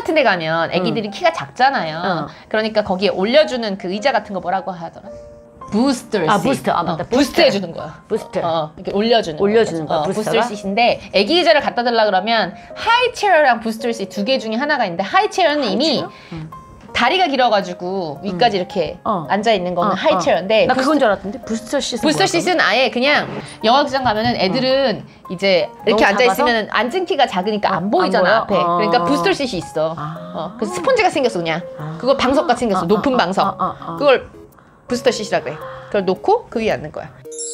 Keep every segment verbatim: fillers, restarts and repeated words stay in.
같은 데 가면 애기들이 음. 키가 작잖아요. 어. 그러니까 거기에 올려주는 그 의자 같은 거 뭐라고 하더라? 부스터 아, 부스터. 아, 맞다. 어, 부스트 해주는 거야. 부스터. 어, 이렇게 올려주는 올려주는 거야. 어, 부스터 시트인데 애기 의자를 갖다 달라 그러면 하이체어랑 부스터 시트 두 개 중에 하나가 있는데 하이체어는 이미 음. 다리가 길어가지고 위까지 음. 이렇게 어. 앉아 있는 거는 어, 하이체어인데 어. 나 그건 줄 알았는데 부스터 시트. 부스터 시트는 아예 그냥 영화극장 가면은 애들은 어. 이제 이렇게 앉아 있으면 앉은 키가 작으니까 어, 안 보이잖아 안 앞에. 어. 그러니까 부스터 시트이 있어. 아. 어. 그래서 스펀지가 생겼어 그냥. 아. 그걸 방석같이 생겼어. 아. 높은 방석. 아. 아. 아. 그걸 부스터 시트라 그래. 그걸 놓고 그 위에 앉는 거야.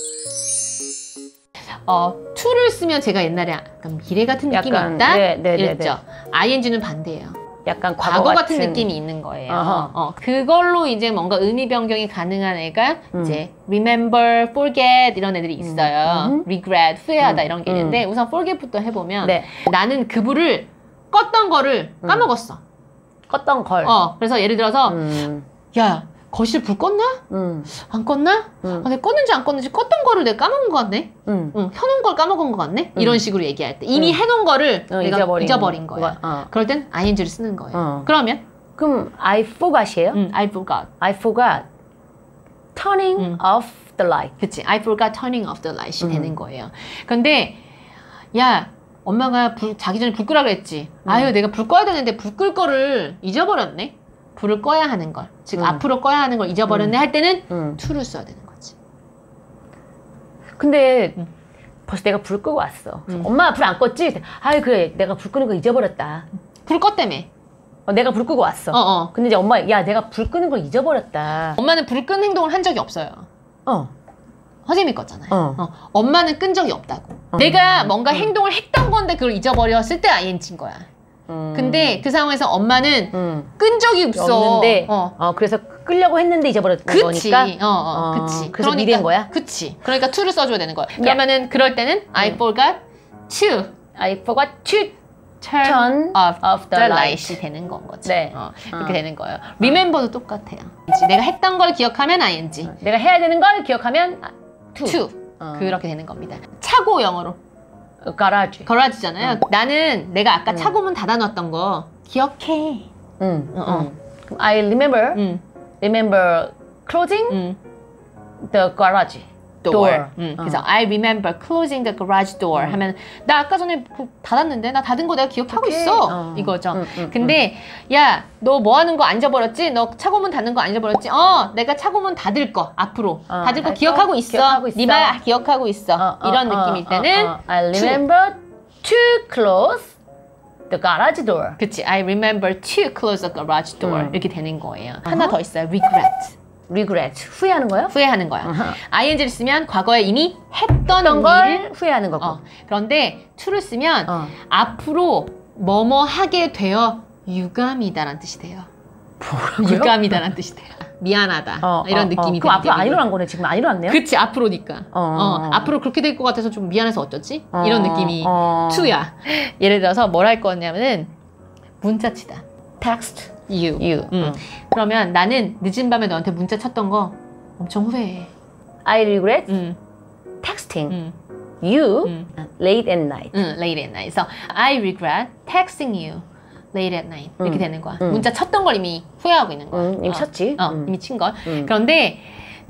어, to를 쓰면 제가 옛날에 약간 미래 같은 느낌이 약간, 있다? 네, 네, 이랬죠. 네, 네. 아이엔지는 반대예요. 약간 과거, 과거 같은, 같은 느낌이 있는 거예요. 어, 그걸로 이제 뭔가 의미 변경이 가능한 애가 음. 이제 remember, forget 이런 애들이 있어요. 음. regret, 후회하다 음. 이런 게 있는데 음. 우선 forget부터 해보면 네. 나는 그 불을 껐던 거를 까먹었어. 음. 껐던 걸. 어, 그래서 예를 들어서 음. 야 거실 불 껐나? 음. 안 껐나? 음. 아, 내가 껐는지 안 껐는지 껐던 거를 내가 까먹은 것 같네? 음. 응, 켜놓은 걸 까먹은 것 같네? 음. 이런 식으로 얘기할 때 이미 음. 해놓은 거를 어, 내가 잊어버린, 잊어버린 거야. 어. 그럴 땐 아이엔지를 쓰는 거예요. 어. 그러면? 그럼 I forgot이에요? 음, I forgot. I forgot turning 음. off the light. 그치. I forgot turning off the light이 음. 되는 거예요. 근데 야 엄마가 불, 자기 전에 불 끄라 그랬지. 음. 아유 내가 불 꺼야 되는데 불 끌 거를 잊어버렸네? 불을 꺼야 하는 걸, 즉 음. 앞으로 꺼야 하는 걸 잊어버렸네 음. 할 때는 음. to를 써야 되는 거지. 근데 음. 벌써 내가 불 끄고 왔어. 음. 엄마 불 안 껐지? 아유 그래 내가 불 끄는 거 잊어버렸다. 불 껐다며. 어, 내가 불 끄고 왔어. 어, 어. 근데 이제 엄마 야 내가 불 끄는 걸 잊어버렸다. 엄마는 불 끄는 행동을 한 적이 없어요. 어. 허재미 껐잖아요. 어. 어. 엄마는 끈 적이 없다고. 어. 내가 뭔가 음. 행동을 했던 건데 그걸 잊어버렸을 때 아이엔지인 거야. 음. 근데 그 상황에서 엄마는 음. 끈 적이 없어. 없는데, 어. 어, 그래서 끌려고 했는데 잊어버렸던 그치. 거니까. 어, 어, 어. 그치. 그래서 그러니까, 미래인 거야? 그치. 그러니까 to를 써줘야 되는 거야. 그러면은 그럴 때는 음. I forgot to. I forgot to turn, turn off, off the, the light이 light. 되는 건 거지. 네. 어, 그렇게 어. 되는 거예요. remember도 똑같아요. 내가 했던 걸 기억하면 아이엔지. 어. 내가 해야 되는 걸 기억하면 to. to. 어. 그렇게 되는 겁니다. 차고 영어로. 가라지. 가라지잖아요. 응. 나는 내가 아까 응. 차고 문 닫아놨던 거 기억해. 응. 어, 어. 응. I remember. 응. Remember closing 응. the garage door. door. 응. 어. 그래서 I remember closing the garage door 응. 하면 나 아까 전에 닫았는데 나 닫은 거 내가 기억하고 오케이. 있어. 어. 이거죠. 응, 응, 근데 응. 야, 너 뭐 하는 거 안 잊어버렸지? 너 차고 문 닫는 거 안 잊어버렸지? 어, 내가 차고 문 닫을 거 앞으로 어, 닫을 거 기억하고 있어. 기억하고 있어. 네 말 기억하고 있어. 어, 어, 이런 어, 느낌일 때는 어, 어. I remember to close the garage door. 그치. I remember to close the garage door. 음. 이렇게 되는 거예요. Uh-huh. 하나 더 있어요. regret. regret. 후회하는 거요? 후회하는 거야. Uh-huh. 아이엔지를 쓰면 과거에 이미 했던, 했던 일을 걸 후회하는 거고. 어. 그런데 to를 쓰면 어. 앞으로 뭐뭐 하게 되어 유감이다라는 뜻이 돼요. 뭐라고요? 유감이다라는 뜻이 돼요. 미안하다. 어, 이런 어, 느낌이 어. 그럼 앞으로 안 일어난 거네. 지금 안 일어났네요? 그치. 앞으로니까. 어, 어. 앞으로 그렇게 될 것 같아서 좀 미안해서 어쩌지? 어, 이런 느낌이 어. to야. 예를 들어서 뭘 할 거냐면은 문자치다. text you. you. 음. 음. 그러면 나는 늦은 밤에 너한테 문자 쳤던 거 엄청 후회해. I regret 음. texting 음. you 음. late at night. 음, late at night. So I regret texting you late at night. 이렇게 음. 되는 거야. 음. 문자 쳤던 걸 이미 후회하고 있는 거야. 음, 이미 어. 쳤지. 어, 음. 이미 친 걸. 음. 그런데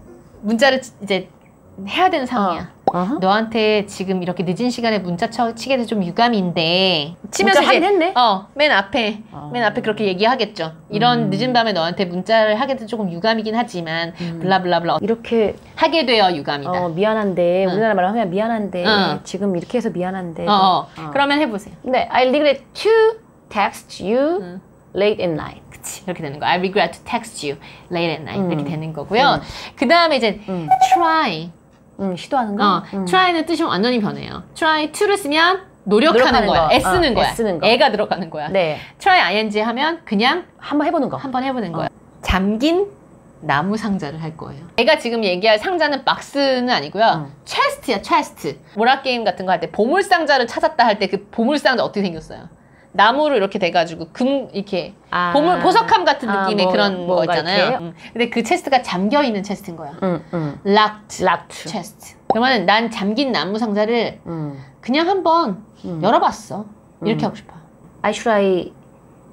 문자를 이제 해야 되는 상황이야. 어. uh-huh. 너한테 지금 이렇게 늦은 시간에 문자 쳐, 치게 돼서 좀 유감인데 치면서 문자 하긴 했네? 어, 맨 앞에 어. 맨 앞에 그렇게 얘기하겠죠. 이런 음. 늦은 밤에 너한테 문자를 하게 돼서 조금 유감이긴 하지만 음. 블라블라블라 이렇게 하게 되어 유감이다. 어, 미안한데 응. 우리나라 말로 하면 미안한데 응. 지금 이렇게 해서 미안한데 어, 어. 어. 그러면 해보세요. 네, I regret to text you 응. late at night. 그치, 이렇게 되는 거야. I regret to text you late at night. 음. 이렇게 되는 거고요. 음. 그 다음에 이제 음. try. 음, 시도하는 거? 어, 음. try는 뜻이 완전히 변해요. try to를 쓰면 노력하는, 노력하는 거야. 거. 애쓰는 어, 거야. 애쓰는 거. 애가 들어가는 거야. 네. try ing 하면 그냥 한번 해보는 거. 한번 해보는 어. 거야. 잠긴 나무 상자를 할 거예요. 내가 지금 얘기할 상자는 박스는 아니고요. 음. 체스트야, 체스트. 모라 게임 같은 거 할 때 보물 상자를 찾았다 할 때 그 보물 상자 어떻게 생겼어요? 나무로 이렇게 돼가지고 금 이렇게 아. 보물 보석함 같은 아, 느낌의 뭐, 그런 거 있잖아요. 음. 근데 그 체스트가 잠겨 있는 체스트인 거야. 음, 음. locked, locked chest. 그러면 난 잠긴 나무 상자를 음. 그냥 한번 음. 열어봤어. 이렇게 음. 하고 싶어. I should I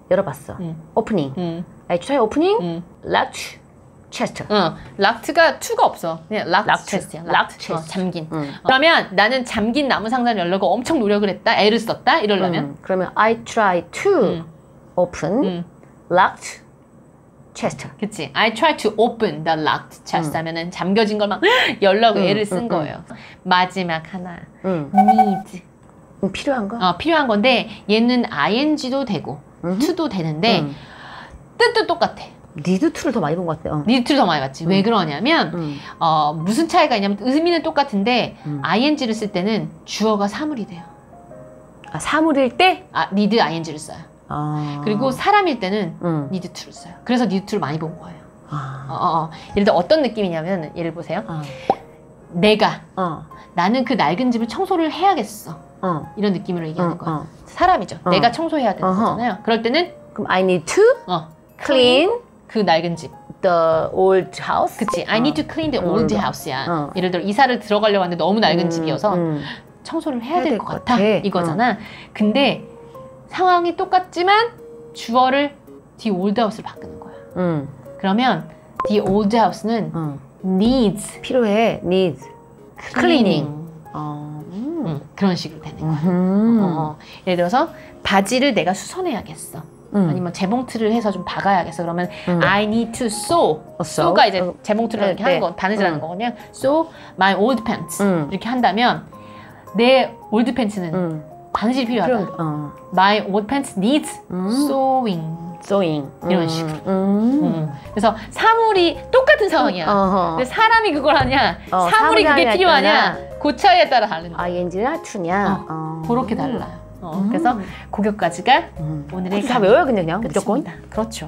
열어봤어. 음. 오프닝. 음. I try opening. 음. locked chest. 어, 락트가 투가 없어. 그냥 락트 락트. 체스트야. 락트 락트. 체스트. 어, 잠긴. 음. 그러면 나는 잠긴 나무 상자를 열려고 엄청 노력을 했다. 애를 썼다. 이러려면. 음. 그러면 I try to 음. open 음. locked chest. 그치. I try to open the locked chest 하면은 잠겨진 걸 막 열려고 음, 애를 쓴 음, 거예요. 마지막 하나. 음. need. 음, 필요한 거? 어, 필요한 건데 얘는 ing도 되고 음. to도 되는데 음. 뜻도 똑같아. need to를 더 많이 본 것 같아. 어. need to를 더 많이 봤지. 음. 왜 그러냐면 음. 어, 무슨 차이가 있냐면 의미는 똑같은데 음. ing를 쓸 때는 주어가 사물이 돼요. 아, 사물일 때? 아, need ing를 써요. 아. 그리고 사람일 때는 음. need to를 써요. 그래서 need to를 많이 본 거예요. 아. 어, 어, 어. 예를 들어 어떤 느낌이냐면 예를 보세요. 어. 내가 어. 나는 그 낡은 집을 청소를 해야겠어. 어. 이런 느낌으로 얘기하는 어, 거야. 어. 사람이죠. 어. 내가 청소해야 되는 어허. 거잖아요. 그럴 때는 그럼 I need to 어, clean 그 낡은 집. the old house. 그치. I need to clean the old 어. house야. 어. 예를 들어 이사를 들어가려고 하는데 너무 낡은 음, 집이어서 음. 청소를 해야 해야 될 될 것 것 같아. 같아. 이거잖아. 근데 상황이 똑같지만 주어를 the old house를 바꾸는 거야. 음. 그러면 the old house는 어. needs 필요해. needs cleaning. 어. 음. 음, 그런 식으로 되는 거야. 음. 어, 예를 들어서 바지를 내가 수선해야겠어. 음. 아니면 재봉틀을 해서 좀 박아야겠어. 그러면 음. I need to sew. 어, sew? sew가 이제 어, 재봉틀을 네, 이렇게 하는 네. 거, 바느질하는 음. 거거든요. sew my old pants. 음. 이렇게 한다면 내 올드 팬츠는 음. 바느질이 필요하다. 필요. 어. My old pants needs 음. sewing. sewing. 이런 음. 식으로. 음. 음. 그래서 사물이 똑같은 상황이야. 어허. 근데 사람이 그걸 하냐, 어, 사물이 그게 사물이 필요하냐, 하냐에 그 차이에 따라 다른 거야. ing나 to냐. 어. 그렇게 달라요. 어, 음. 그래서 그것까지가 음. 오늘의 다 강의. 외워요, 그냥 무조건. 그렇습니다. 그렇죠.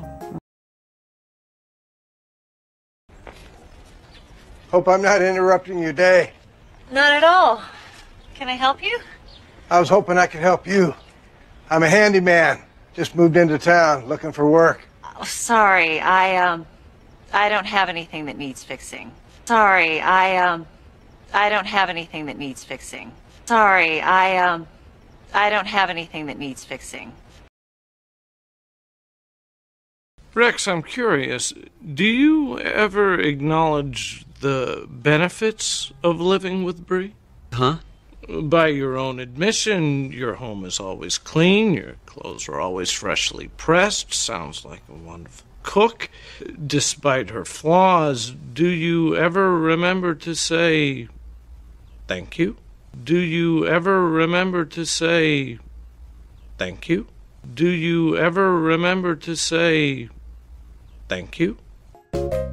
Hope I'm not interrupting your day. Not at all. Can I help you? I was hoping I could help you. I'm a handyman. Just moved into town looking for work. Oh, sorry, I, um, I don't have anything that needs fixing. Sorry, I, um, I don't have anything that needs fixing. Sorry, I, um, I don't have anything that needs fixing. Rex, I'm curious. Do you ever acknowledge the benefits of living with Bree? Huh? By your own admission, your home is always clean, your clothes are always freshly pressed, sounds like a wonderful cook. Despite her flaws, do you ever remember to say thank you? Do you ever remember to say thank you? Do you ever remember to say thank you?